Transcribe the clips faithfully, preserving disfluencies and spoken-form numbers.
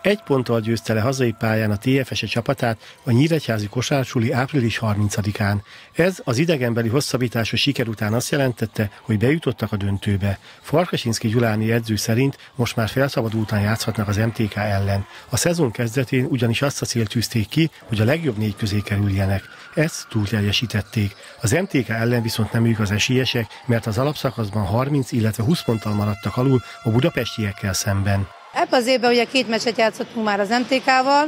Egy ponttal győzte le hazai pályán a té ef es csapatát a nyíregyházi kosárasuli április harmincadikán. Ez az idegenbeli hosszabbításos siker után azt jelentette, hogy bejutottak a döntőbe. Farkasinszky Gyuláné edző szerint most már felszabadultan játszhatnak az em té ká ellen. A szezon kezdetén ugyanis azt a célt tűzték ki, hogy a legjobb négy közé kerüljenek. Ezt túlteljesítették. Az em té ká ellen viszont nem ők az esélyesek, mert az alapszakaszban harminc, illetve húsz ponttal maradtak alul a budapestiekkel szemben. Ebben az évben ugye két meccset játszottunk már az em té ká-val,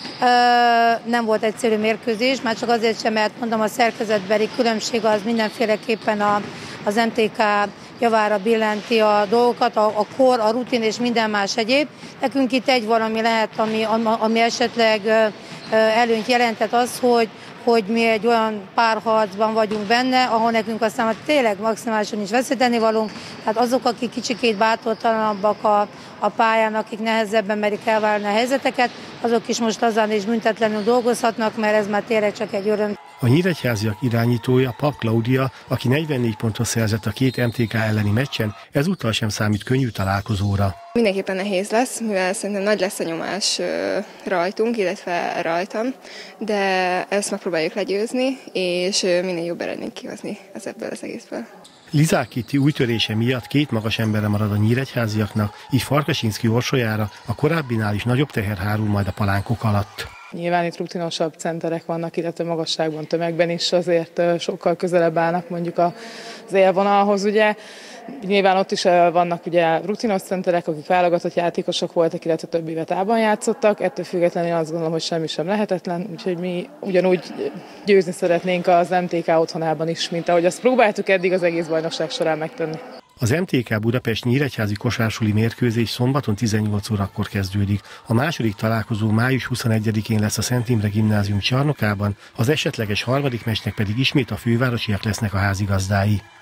nem volt egyszerű mérkőzés, már csak azért sem, mert mondom, a szerkezetbeli különbség az mindenféleképpen a, az em té ká javára billenti a dolgokat, a, a kor, a rutin és minden más egyéb. Nekünk itt egy valami lehet, ami, ami esetleg előnyt jelentett az, hogy hogy mi egy olyan párharcban vagyunk benne, ahol nekünk aztán tényleg maximálisan is veszíteni valunk. Tehát azok, akik kicsikét bátortalanabbak a, a pályán, akik nehezebben merik elválni a helyzeteket, azok is most azán is büntetlenül dolgozhatnak, mert ez már tényleg csak egy öröm. A nyíregyháziak irányítója, Pap Klaudia, aki negyvennégy pontot szerzett a két em té ká elleni meccsen, ezúttal sem számít könnyű találkozóra. Mindenképpen nehéz lesz, mivel szerintem nagy lesz a nyomás rajtunk, illetve rajtam, de ezt megpróbáljuk legyőzni, és minél jobb eredményt kihozni az ebből az egészből. Lizák Kitti új törése miatt két magas emberre marad a nyíregyháziaknak, így Farkasinszky orsolyára a korábbinál is nagyobb teher hárul majd a palánkok alatt. Nyilván itt rutinosabb centerek vannak, illetve magasságban, tömegben is azért sokkal közelebb állnak mondjuk az élvonalhoz, ugye. Nyilván ott is vannak ugye rutinos centerek, akik válogatott játékosok voltak, illetve több évet A-ban játszottak. Ettől függetlenül én azt gondolom, hogy semmi sem lehetetlen, úgyhogy mi ugyanúgy győzni szeretnénk az em té ká otthonában is, mint ahogy azt próbáltuk eddig az egész bajnokság során megtenni. Az em té ká Budapest nyíregyházi kosárasuli mérkőzés szombaton tizennyolc órakor kezdődik. A második találkozó május huszonegyedikén lesz a Szent Imre Gimnázium csarnokában, az esetleges harmadik meccsnek pedig ismét a fővárosiak lesznek a házigazdái.